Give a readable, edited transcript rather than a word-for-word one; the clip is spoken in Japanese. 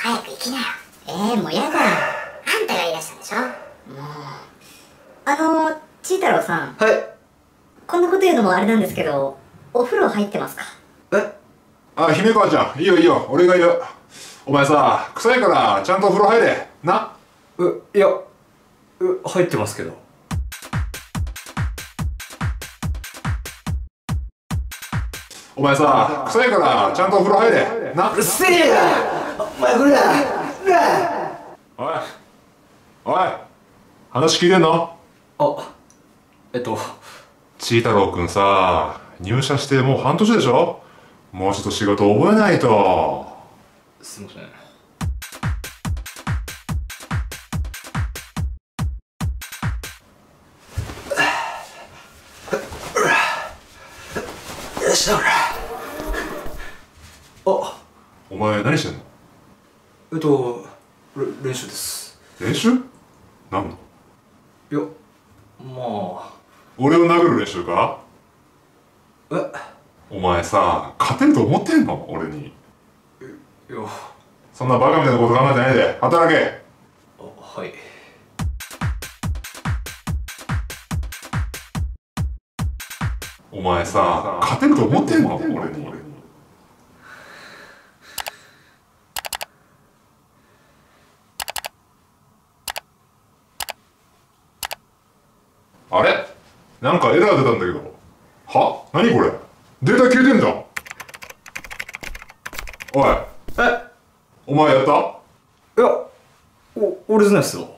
早く行きなよ。もうやだ。あんたが言い出したんでしょ。もう。ちーたろうさん。 はい。 こんなこと言うのもあれなんですけど、お風呂入ってますか？ あ、姫川ちゃん、いいよいいよ、俺がいる。お前さ、臭いからちゃんとお風呂入れ。な。 いや、入ってますけど。 お前さ、臭いからちゃんとお風呂入れ。な。 うるせえな。お前これだ。 おい。おい。話聞いてんの？ちーたろうくんさ、入社してもう半年でしょ？もうちょっと仕事覚えないと。 すいません。よしだ、 お前何してんの？ 練習です。 練習？何の？ いや、まあ。 俺を殴る練習か？お前さ、勝てると思ってんの？俺に。 いや。 そんなバカみたいなこと考えてないで、働け。 はい。 お前さ、勝てると思ってんの？俺に。あれ？なんかエラー出たんだけど。は？何これ？データ消えてんじゃん。おい。お前やった？ いや、俺じゃないっすよ。